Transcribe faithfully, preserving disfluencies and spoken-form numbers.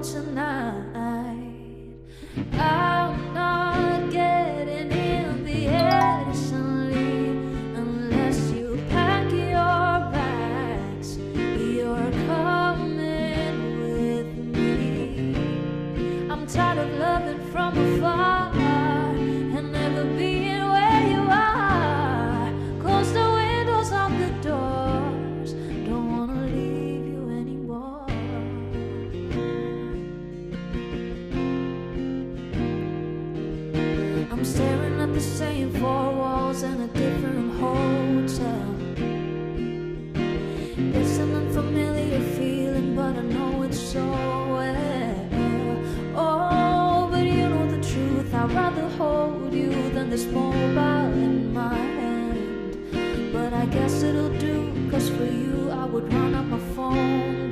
tonight. I'm not getting in the air recently unless you pack your bags. You're coming with me. I'm tired of loving from afar and never being where you are. Close the windows, lock the doors. Don't wanna leave you anymore. I'm staring at the same four walls in a different hotel. It's an unfamiliar feeling, but I know it so well. Oh, but you know the truth, I'd rather hold you than this mobile in my hand. But I guess it'll do, cause for you I would run up my phone